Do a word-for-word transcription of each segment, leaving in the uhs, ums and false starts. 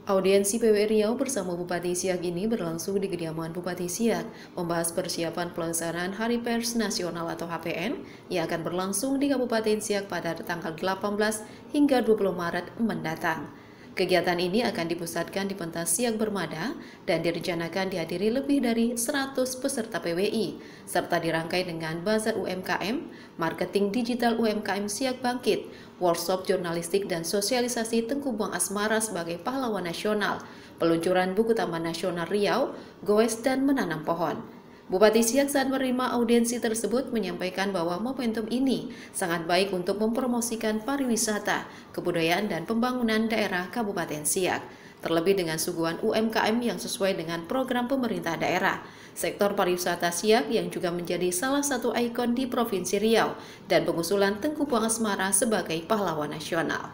Audiensi P W Riau bersama Bupati Siak ini berlangsung di kediaman Bupati Siak, membahas persiapan pelaksanaan Hari Pers Nasional atau H P N yang akan berlangsung di Kabupaten Siak pada tanggal delapan belas hingga dua puluh Maret mendatang. Kegiatan ini akan dipusatkan di pentas Siak Bermada dan direncanakan dihadiri lebih dari seratus peserta P W I, serta dirangkai dengan bazar U M K M, marketing digital U M K M Siak Bangkit, workshop jurnalistik dan sosialisasi Tengku Buang Asmara sebagai pahlawan nasional, peluncuran buku Taman Nasional Riau, goes dan menanam pohon. Bupati Siak saat menerima audiensi tersebut menyampaikan bahwa momentum ini sangat baik untuk mempromosikan pariwisata, kebudayaan, dan pembangunan daerah Kabupaten Siak. Terlebih dengan suguhan U M K M yang sesuai dengan program pemerintah daerah. Sektor pariwisata Siak yang juga menjadi salah satu ikon di Provinsi Riau dan pengusulan Tengku Buang Asmara sebagai pahlawan nasional.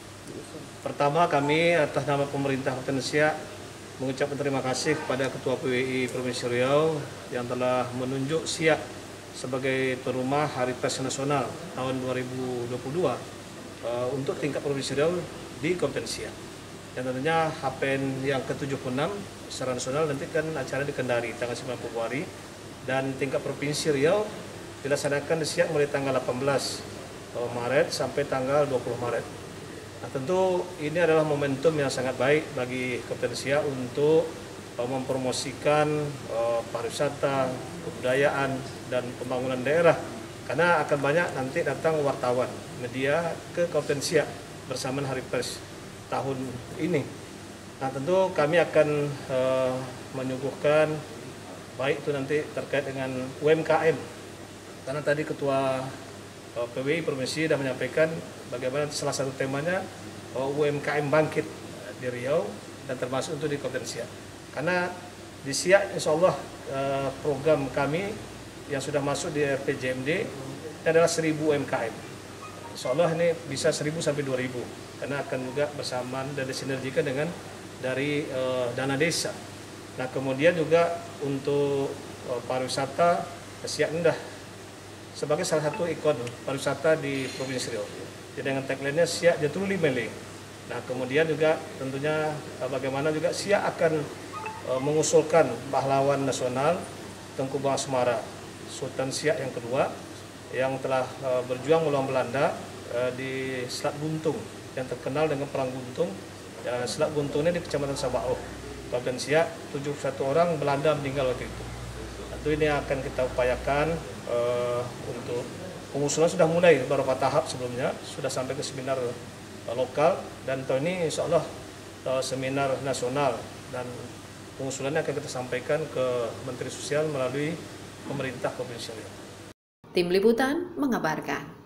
Pertama, kami atas nama pemerintah Kabupaten Siak mengucapkan terima kasih kepada Ketua P W I Provinsi Riau yang telah menunjuk Siak sebagai tuan rumah Hari Pers Nasional tahun dua ribu dua puluh dua uh, untuk tingkat Provinsi Riau di Kabupaten Siak. Dan tentunya H P N yang ke tujuh puluh enam secara nasional nanti kan acara di Kendari tanggal sembilan Februari, dan tingkat Provinsi Riau dilaksanakan di Siak mulai tanggal delapan belas Maret sampai tanggal dua puluh Maret. Nah, tentu ini adalah momentum yang sangat baik bagi Kabupaten Siak untuk uh, mempromosikan uh, pariwisata, kebudayaan, dan pembangunan daerah. Karena akan banyak nanti datang wartawan, media ke Kabupaten Siak bersamaan Hari Pers tahun ini. Nah, tentu kami akan uh, menyuguhkan baik itu nanti terkait dengan U M K M. Karena tadi Ketua P W I Provinsi sudah menyampaikan bagaimana salah satu temanya U M K M Bangkit di Riau dan termasuk untuk di Kabupaten Siak. Karena di Siak insya Allah program kami yang sudah masuk di R P J M D adalah seribu U M K M. Insya Allah ini bisa seribu sampai dua ribu karena akan juga bersamaan dan disinergikan dengan dari uh, dana desa. Nah, kemudian juga untuk uh, pariwisata Siak Indah sebagai salah satu ikon pariwisata di Provinsi Riau. Jadi dengan tagline-nya Siak Jatuli Mele. Nah, kemudian juga tentunya bagaimana juga Siak akan e, mengusulkan pahlawan nasional Tengku Buang Asmara, Sultan Siak yang kedua yang telah e, berjuang melawan Belanda e, di Selat Buntung yang terkenal dengan Perang Buntung. E, Selat Buntung ini di Kecamatan Sabao, Kabupaten Siak, tujuh puluh satu orang Belanda meninggal waktu itu. Tentu ini akan kita upayakan uh, untuk pengusulan sudah mulai beberapa tahap sebelumnya, sudah sampai ke seminar uh, lokal, dan tahun ini insya Allah uh, seminar nasional, dan pengusulannya akan kita sampaikan ke Menteri Sosial melalui pemerintah Provinsi Riau. Tim Liputan mengabarkan.